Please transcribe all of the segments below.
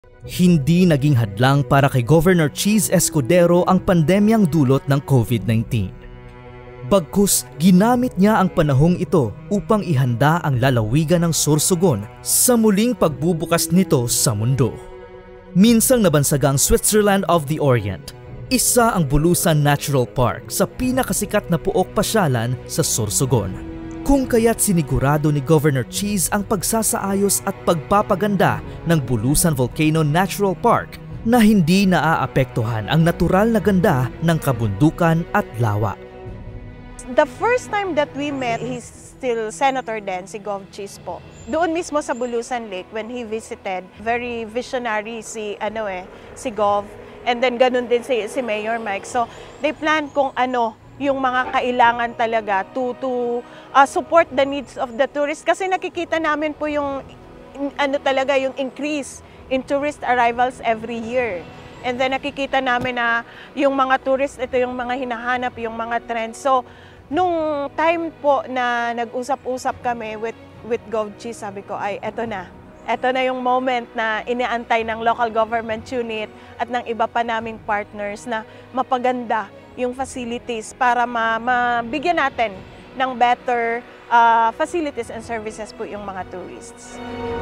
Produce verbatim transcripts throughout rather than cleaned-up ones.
Hindi naging hadlang para kay Governor Cheese Escudero ang pandemyang dulot ng COVID nineteen. Bagkus, ginamit niya ang panahong ito upang ihanda ang lalawigan ng Sorsogon sa muling pagbubukas nito sa mundo. Minsang nabansagang Switzerland of the Orient, isa ang Bulusan Natural Park sa pinakasikat na puok pasyalan sa Sorsogon. Kung kaya't sinigurado ni Governor Cheese ang pagsasaayos at pagpapaganda ng Bulusan Volcano Natural Park na hindi naaapektuhan ang natural na ganda ng kabundukan at lawa. The first time that we met, he's still Senator then, si Gov Cheese po. Doon mismo sa Bulusan Lake when he visited, very visionary si, ano eh, si Gov. And then ganun din si, si Mayor Mike. So they plan kung ano yung mga kailangan talaga to, to uh, support the needs of the tourists. Kasi nakikita namin po yung ano talaga yung increase in tourist arrivals every year. And then nakikita namin na yung mga tourists, ito yung mga hinahanap, yung mga trends. So nung time po na nag-usap-usap kami with, with Gov Cheese, sabi ko ay eto na. Ito na yung moment na iniantay ng local government unit at ng iba pa naming partners na mapaganda yung facilities para ma mabigyan natin ng better uh, facilities and services po yung mga tourists.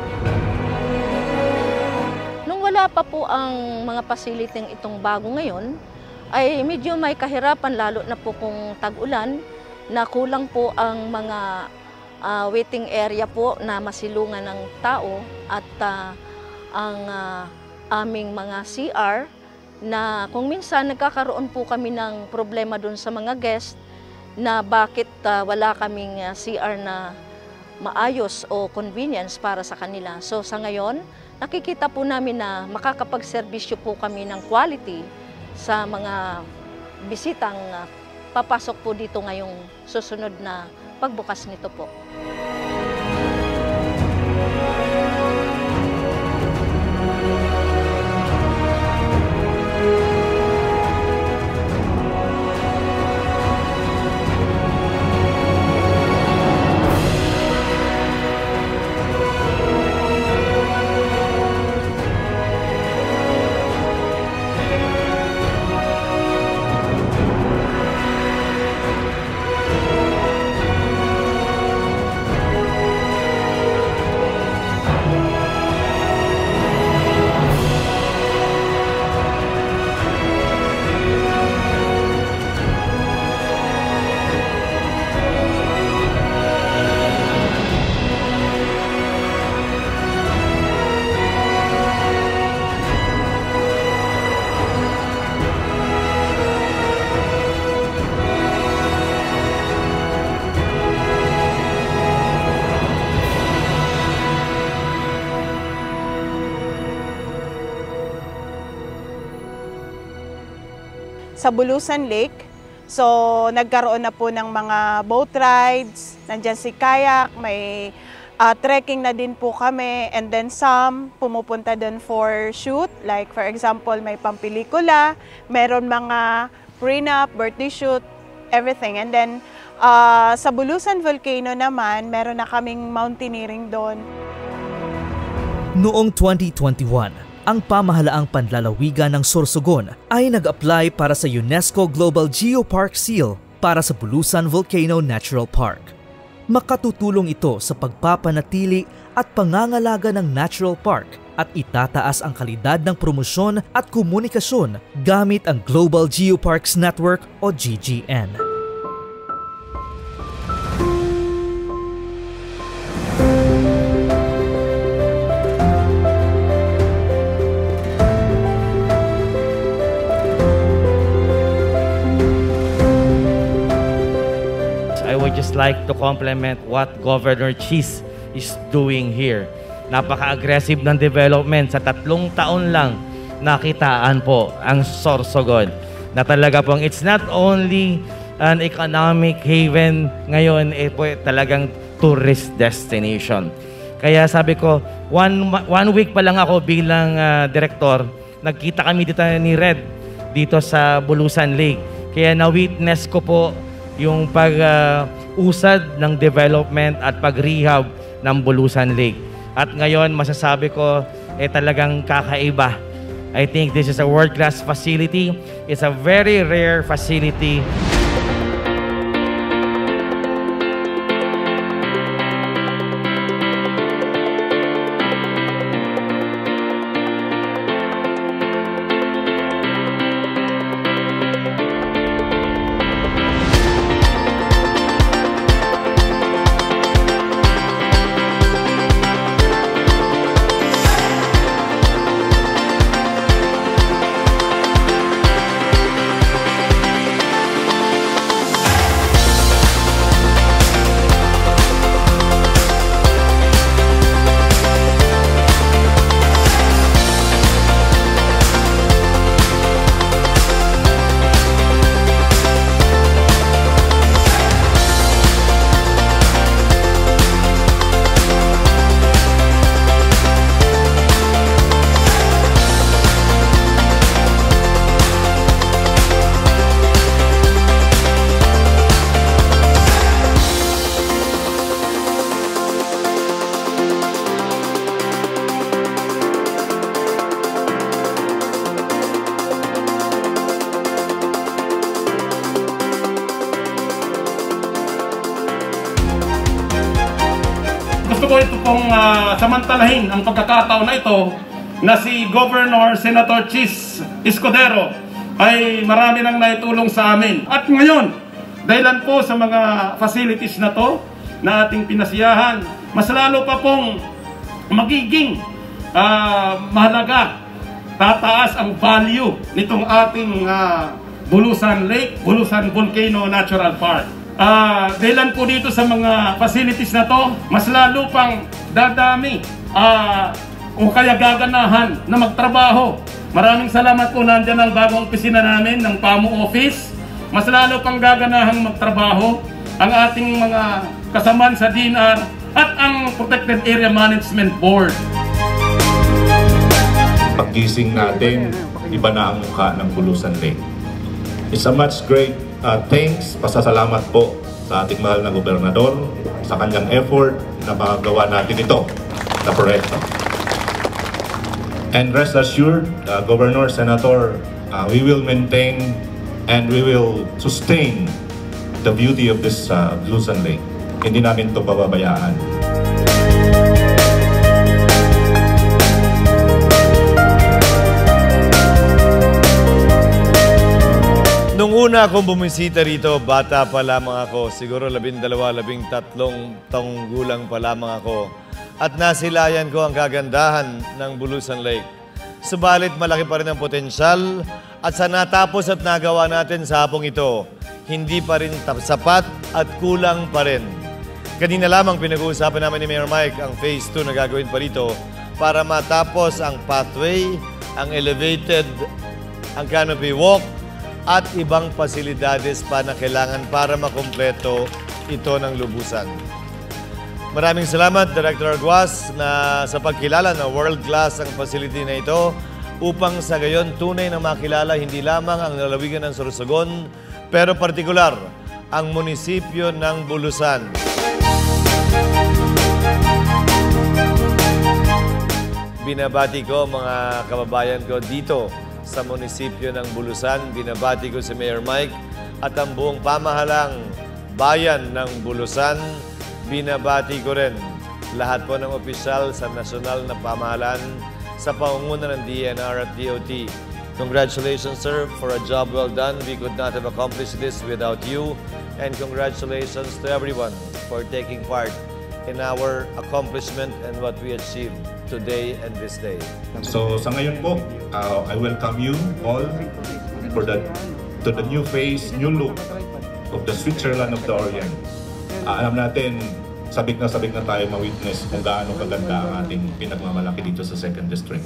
Nung wala pa po ang mga facility itong bago ngayon, ay medyo may kahirapan lalo na po kung tag-ulan na kulang po ang mga uh, waiting area po na masilungan ng tao at uh, ang uh, aming mga C R na kung minsan nagkakaroon po kami ng problema doon sa mga guest na bakit uh, wala kaming uh, C R na maayos o convenience para sa kanila. So sa ngayon, nakikita po namin na makakapagserbisyo po kami ng quality sa mga bisitang uh, papasok po dito ngayong susunod na pagbukas nito po. Sa Bulusan Lake, so nagkaroon na po ng mga boat rides, nandyan si kayak, may uh, trekking na din po kami, and then some pumupunta doon for shoot, like for example may pampelikula, meron mga prenup, birthday shoot, everything. And then uh, sa Bulusan Volcano naman, meron na kaming mountaineering doon. Noong twenty twenty-one, ang pamahalaang panlalawigan ng Sorsogon ay nag-apply para sa UNESCO Global Geopark Seal para sa Bulusan Volcano Natural Park. Makatutulong ito sa pagpapanatili at pangangalaga ng natural park at itataas ang kalidad ng promosyon at komunikasyon gamit ang Global Geoparks Network o G G N. I would just like to compliment what Governor Cheese is doing here. Napaka-aggressive ng development. Sa tatlong taon lang, nakitaan po ang Sorsogon. Na talaga pong it's not only an economic haven ngayon, eh po talagang tourist destination. Kaya sabi ko, one, one week pa lang ako bilang uh, direktor, nagkita kami dito ni Red dito sa Bulusan Lake. Kaya na-witness ko po yung pag-usad uh, ng development at pag-rehab ng Bulusan Lake. At ngayon, masasabi ko, eh talagang kakaiba. I think this is a world-class facility. It's a very rare facility. Gusto ko ito pong uh, samantalahin ang pagkakataon na ito na si Governor Senator Chis Escudero ay marami nang naitulong sa amin. At ngayon, dahilan po sa mga facilities na to na ating pinasiyahan, mas lalo pa pong magiging uh, mahalaga, tataas ang value nitong ating uh, Bulusan Lake, Bulusan Volcano Natural Park. Uh, dahilan po dito sa mga facilities na to, mas lalo pang dadami uh, o kaya gaganahan na magtrabaho. Maraming salamat po, nandyan ang bagong opisina namin ng P A M O Office. Mas lalo pang gaganahang magtrabaho ang ating mga kasamaan sa D N R at ang Protected Area Management Board. Paggising natin, iba na ang mukha ng Bulusan Lake. It's a much great uh, thanks, pasasalamat po sa ating mahal na gobernador sa kanyang effort na magawa natin ito na proyekto. And rest assured, uh, Governor, Senator, uh, we will maintain and we will sustain the beauty of this uh, Bulusan Lake. Hindi namin ito pababayaan. Nung una akong bumisita rito, bata pa lamang ako. Siguro labindalawa, labing tatlong taong gulang pa lamang ako. At nasilayan ko ang kagandahan ng Bulusan Lake. Subalit malaki pa rin ang potensyal at sa natapos at nagawa natin sa hapong ito, hindi pa rin sapat at kulang pa rin. Kanina lamang pinag-uusapan namin ni Mayor Mike ang phase two na gagawin pa rito para matapos ang pathway, ang elevated, ang canopy walk, at ibang pasilidades pa na kailangan para makumpleto ito ng lubusan. Maraming salamat, Director Arguas, na sa pagkilala na world-class ang facility na ito upang sa gayon tunay na makilala hindi lamang ang lalawigan ng Sorsogon, pero partikular ang munisipyo ng Bulusan. Binabati ko mga kababayan ko dito sa munisipyo ng Bulusan. Binabati ko si Mayor Mike at ang buong pamahalang bayan ng Bulusan. Binabati ko rin lahat po ng opisyal sa nasyonal na pamahalaan sa pangunguna ng D N R at D O T. Congratulations, sir, for a job well done. We could not have accomplished this without you. And congratulations to everyone for taking part in our accomplishment and what we achieved today and this day. So sa ngayon po, uh, I welcome you all for the, to the new phase, new look of the Switzerland of the Orient. Uh, alam natin, sabik na sabik na tayo ma-witness kung gaano kaganda ang ating pinagmamalaki dito sa second District.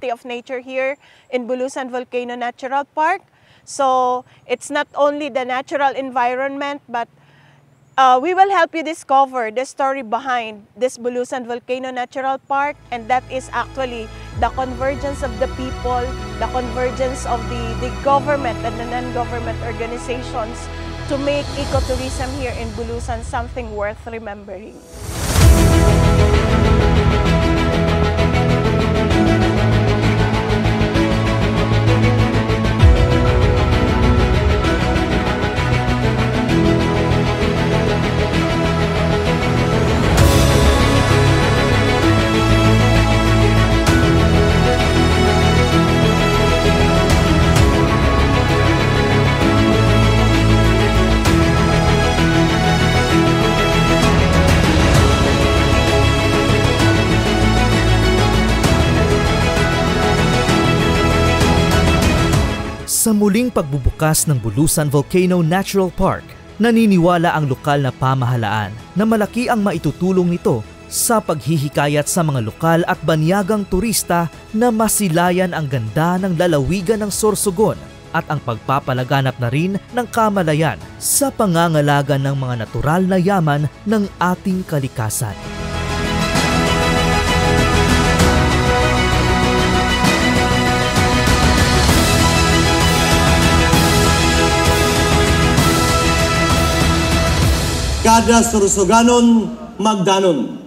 beauty of nature here in Bulusan Volcano Natural Park. So it's not only the natural environment, but uh, we will help you discover the story behind this Bulusan Volcano Natural Park, and that is actually the convergence of the people, the convergence of the, the government and the non-government organizations to make ecotourism here in Bulusan something worth remembering. Sa muling pagbubukas ng Bulusan Volcano Natural Park, naniniwala ang lokal na pamahalaan na malaki ang maitutulong nito sa paghihikayat sa mga lokal at banyagang turista na masilayan ang ganda ng lalawigan ng Sorsogon at ang pagpapalaganap na rin ng kamalayan sa pangangalaga ng mga natural na yaman ng ating kalikasan. Kada Sorsoganon magdanon.